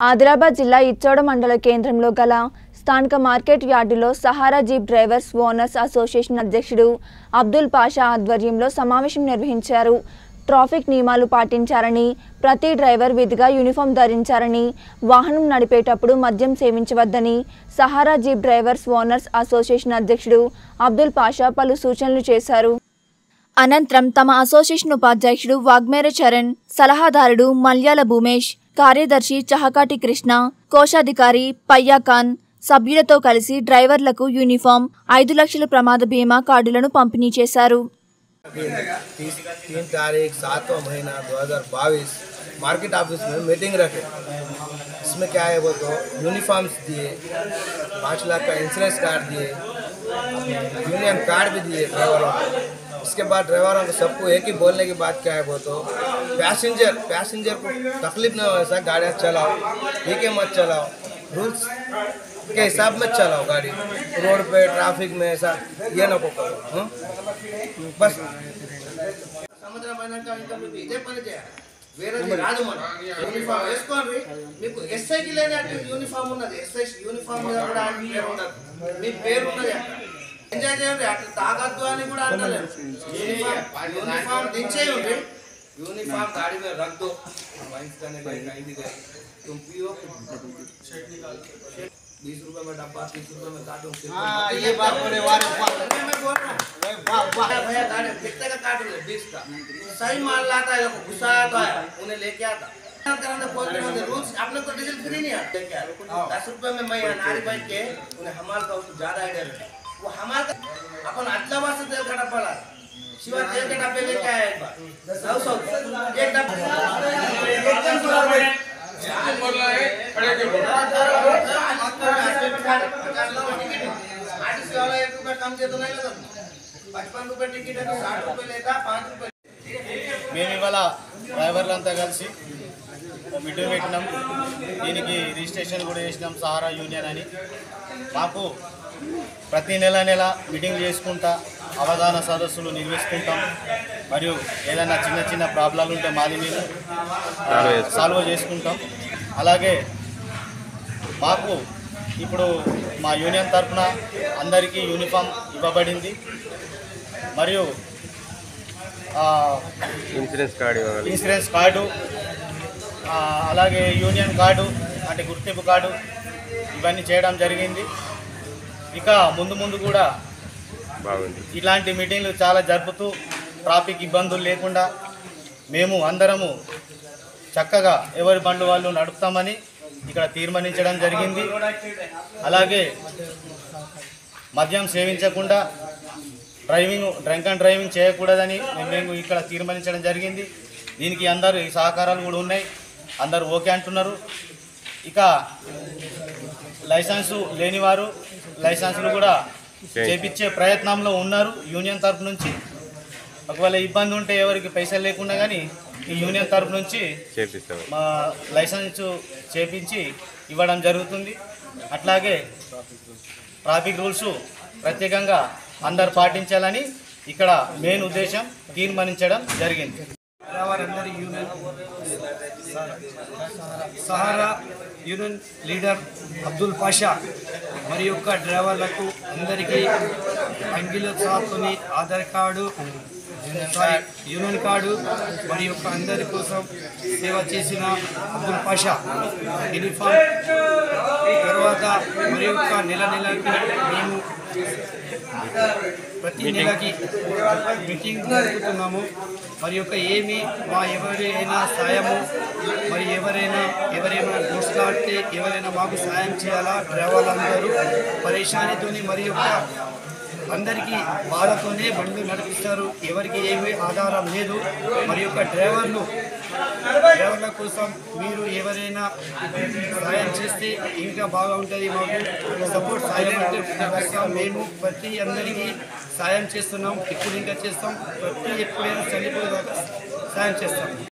ఆదిలాబాద్ జిల్లా ఇచ్చోడ మండల కేంద్రంలో గల స్థానిక మార్కెట్ యార్డులో Sahara jeep drivers owners association అధ్యక్షుడు అబ్దుల్ పాషా ఆధ్వర్యంలో సమావేశం నిర్వహించారు. ట్రాఫిక్ నియమాలు పాటించారని, ప్రతి డ్రైవర్ విధిగా యూనిఫామ్ ధరించారని, వాహనం నడిపేటప్పుడు మద్యం సేవించవద్దని Sahara jeep drivers owners association అధ్యక్షుడు అబ్దుల్ పాషా పలు సూచనలు చేశారు. అనంతరం తమ అసోసియేషన్ ఉపాధ్యక్షుడు వాగ్మేర చరణ్, సలహాదారుడు మల్యాల భూమేష్, కార్యదర్శి చహకాటి కృష్ణ, కోశాధికారి పయ్యాఖాన్ సభ్యులతో కలిసి డ్రైవర్లకు యూనిఫామ్, 5 లక్షల ప్రమాద బీమా కార్డులను పంపిణీ చేశారు. 3 तारीख 7वां महीना 2022 मार्केट ऑफिस में मीटिंग रखे। इसमें क्या है वो तो यूनिफॉर्म्स दिए, 5 लाख का इंश्योरेंस कार्ड दिए, यूनियन कार्ड भी दिए ड्राइवरों को। इसके बाद ड्राइवरों को सबको एक ही बोलने की बात क्या है वो तो पैसेंजर को तकलीफ न हो ऐसा गाड़ियाँ चलाओ, ठीक है मत चलाओ, रूल्स के हिसाब में चलाओ गाड़ी, रोड पे ट्रैफिक में ऐसा ये ना को करो। बस సముద్ర పైనక ఇంకా మీకు ఇదే పని చేయాలి, వేరేది రాదు. మనం యూనిఫామ్ వేసుకోండి. మీకు ఎస్ఐకి లేనట్టు యూనిఫామ్ ఉన్నది, ఎస్ఐ యూనిఫామ్ మీద కూడా ఆయన పేరు ఉండదు, మీ పేరు ఉన్నది. అక్కడ ఎంజాయ్ చేయండి, అట్లా తాగద్దు అని కూడా అంటలేదు. యూనిఫామ్ దించేయండి, यूनिफॉर्म गाड़ी में रख दो, वाइंस करने कहीं गए तुम पियो, 20 रुपए में डब्बा, 30 रुपए में कार्टून। ये बात बोले वाले मैं बोल रहा हूँ भैया गाड़ी कितने का कार्टून है? 20 का। सही माल लाता है, गुस्सा आता है, उन्हें लेके आता रूल्स। आप लोग तो डीजल फ्री नहीं आते क्या? 10 रुपए में मैं नारी बाइक के उन्हें हमाल का उसको ज्यादा आइडिया रहता है। वो हमाल का अपन अदला बार से तेल का डब्बा ला, शिवा तेल के डब्बे लेके आया एक बार, 100 एक डब्बा एकदम बोल रहा है खड़े के बोल 50 वाला 1 रुपया कम दे तो नहीं लगता, 55 रुपये टिकट है तो 60 रुपये लेता, 5 रुपये। మేము ఇవాళ డ్రైవర్లంతా కలిసి మీటింగ్ పెట్టినాం. దీనికి రిజిస్ట్రేషన్ కూడా చేసినాం సహారా యూనియన్ అని. మాకు ప్రతి నెల మీటింగ్ చేసుకుంటా అవగాహన సదస్సులు నిర్వహిస్తుంటాం. మరియు ఏదైనా చిన్న ప్రాబ్లాలు ఉంటే మాది మీద సాల్వ్ చేసుకుంటాం. అలాగే మాకు ఇప్పుడు మా యూనియన్ తరఫున అందరికీ యూనిఫామ్ ఇవ్వబడింది. మరియు ఇన్సూరెన్స్ కార్డు, అలాగే యూనియన్ కార్డు అంటే గుర్తింపు కార్డు, ఇవన్నీ చేయడం జరిగింది. ఇక ముందు కూడా ఇలాంటి మీటింగ్లు చాలా జరుపుతూ ట్రాఫిక్ ఇబ్బందులు లేకుండా మేము అందరము చక్కగా ఎవరి బండ్లు వాళ్ళు నడుపుతామని ఇక్కడ తీర్మానించడం జరిగింది. అలాగే మద్యం సేవించకుండా డ్రంక్ అండ్ డ్రైవింగ్ చేయకూడదని మేము ఇక్కడ తీర్మానించడం జరిగింది. దీనికి అందరూ సహకారాలు కూడా ఉన్నాయి, అందరూ ఓకే అంటున్నారు. ఇక లైసెన్సు లేనివారు లైసెన్సులు కూడా చేపించే ప్రయత్నంలో ఉన్నారు యూనియన్ తరఫు నుంచి. ఒకవేళ ఇబ్బంది ఉంటే ఎవరికి పైసలు లేకుండా కానీ ఈ యూనియన్ తరఫు నుంచి మా లైసెన్స్ చేపించి ఇవ్వడం జరుగుతుంది. అట్లాగే ట్రాఫిక్ రూల్స్ ప్రత్యేకంగా అందరు పాటించాలని ఇక్కడ మెయిన్ ఉద్దేశం తీర్మానించడం జరిగింది. సహారా యూనియన్ లీడర్ అబ్దుల్ పాషా మరి యొక్క డ్రైవర్లకు అందరికీ అంగిల సాత్తుని ఆధార్ కార్డు, యూనియన్ కార్డు మరి యొక్క అందరి కోసం సేవ చేసిన అబ్దుల్ పాషా యూనిఫామ్ తర్వాత మరి యొక్క నెలకి మేము ప్రతి నెలకి మీటింగ్ జరుపుతున్నాము. మరి యొక్క ఏమి మా ఎవరైనా సాయము మరి ఎవరైనా దోషులాడితే ఎవరైనా మాకు సాయం చేయాలా, డ్రైవర్లందరూ పరేషానితోని మరి యొక్క అందరికీ బాధతోనే బండ్లు నడిపిస్తారు, ఎవరికి ఏమీ ఆధారం లేదు. మరి యొక్క డ్రైవర్ల కోసం మీరు ఎవరైనా సాయం చేస్తే ఇంకా బాగా ఉంటుంది. మాకు సపోర్ట్ సాయం అంటే మేము ప్రతి అందరికీ సాయం చేస్తున్నాం, ఇప్పుడు ఇంకా చేస్తాం, ఎప్పుడైనా చనిపోయేదాకా సాయం చేస్తాం.